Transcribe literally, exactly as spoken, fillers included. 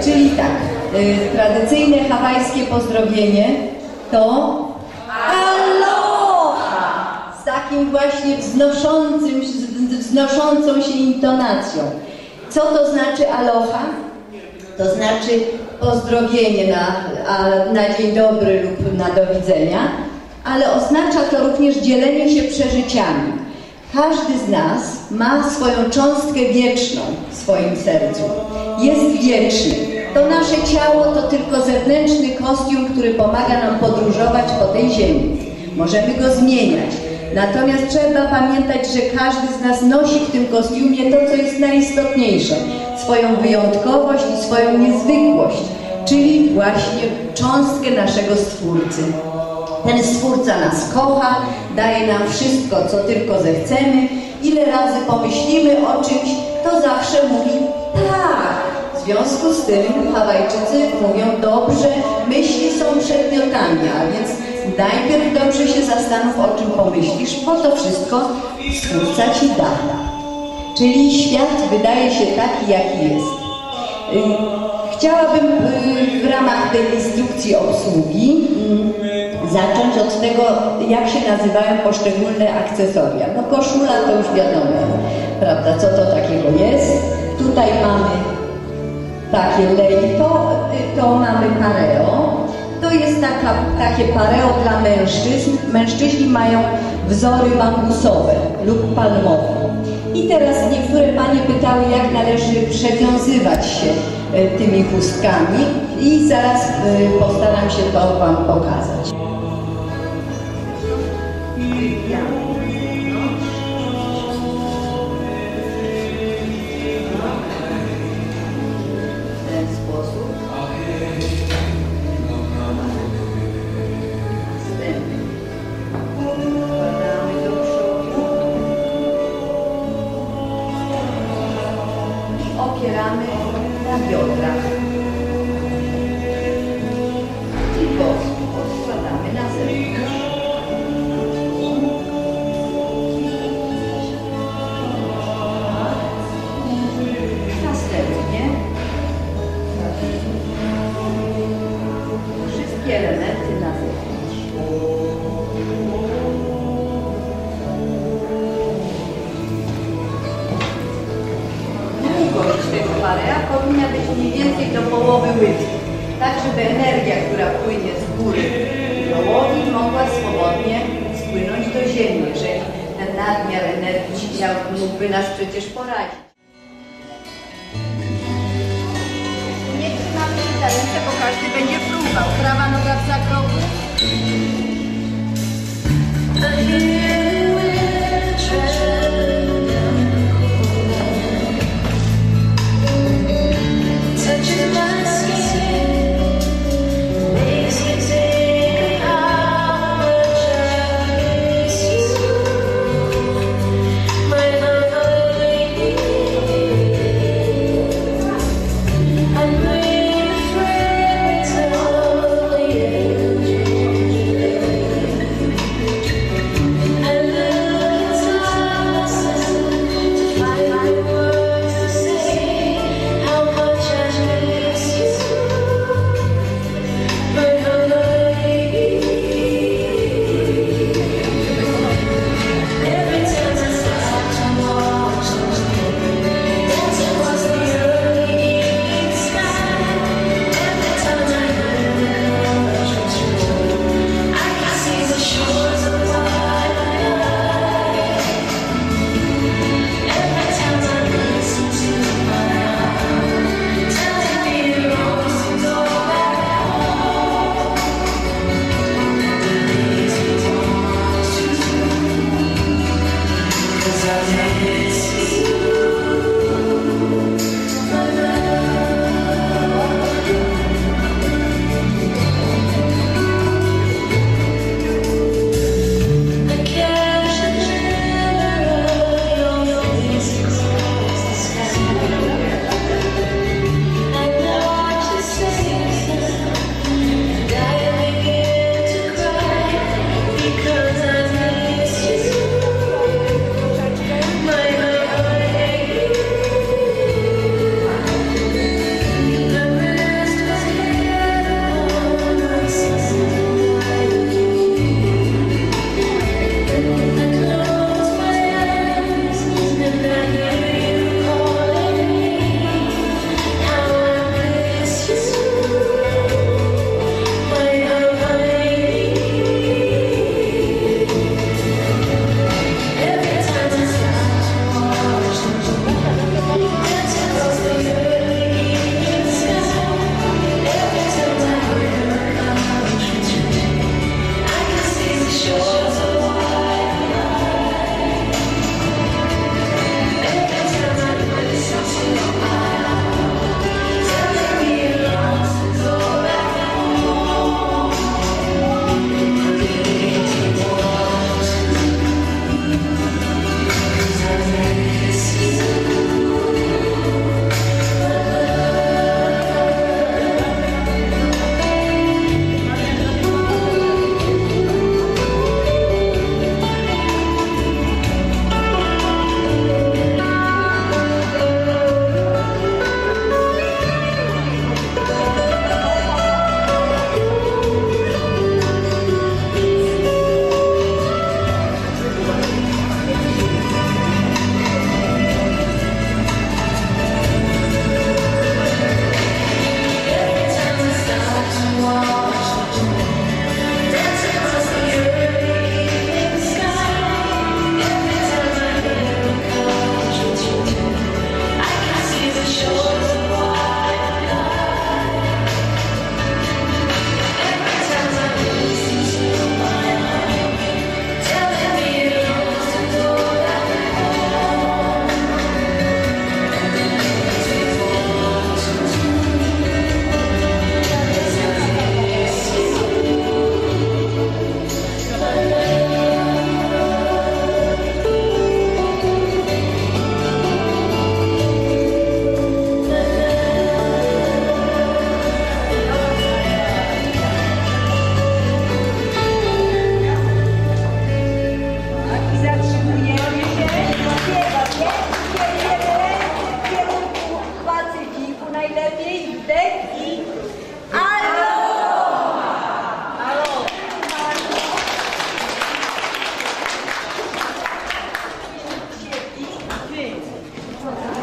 czyli tak, y, tradycyjne hawajskie pozdrowienie to aloha! Z takim właśnie wznoszącym, wznoszącą się intonacją. Co to znaczy aloha? To znaczy pozdrowienie na, na dzień dobry lub na do widzenia, ale oznacza to również dzielenie się przeżyciami. Każdy z nas ma swoją cząstkę wieczną w swoim sercu. Jest wieczny. To nasze ciało to tylko zewnętrzny kostium, który pomaga nam podróżować po tej ziemi. Możemy go zmieniać. Natomiast trzeba pamiętać, że każdy z nas nosi w tym kostiumie to, co jest najistotniejsze. Swoją wyjątkowość i swoją niezwykłość, czyli właśnie cząstkę naszego Stwórcy. Ten Stwórca nas kocha, daje nam wszystko, co tylko zechcemy. Ile razy pomyślimy o czymś, to zawsze mówi tak. W związku z tym Hawajczycy mówią dobrze, myśli są przedmiotami, a więc najpierw dobrze się zastanów, o czym pomyślisz, po to wszystko Stwórca ci da. Czyli świat wydaje się taki, jaki jest. Chciałabym w ramach tej instrukcji obsługi zacząć od tego, jak się nazywają poszczególne akcesoria. No koszula to już wiadomo, prawda, co to takiego jest. Tutaj mamy takie lei, to, to mamy pareo. To jest taka, takie pareo dla mężczyzn. Mężczyźni mają wzory bambusowe lub palmowe. I teraz niektóre panie pytały, jak należy przewiązywać się tymi chustkami i zaraz postaram się to wam pokazać. Opieramy na biodrach i boczki odkładamy na zewnątrz. Następnie wszystkie elementy na zewnątrz. Tego parea powinna być mniej więcej do połowy łydki, tak żeby energia, która płynie z góry do łowi, mogła swobodnie spłynąć do ziemi, jeżeli ten nadmiar energii miał, mógłby nas przecież porazić. Nie trzymamy się za ręce, bo każdy będzie próbował. Prawa noga w zakroku. And Aloha.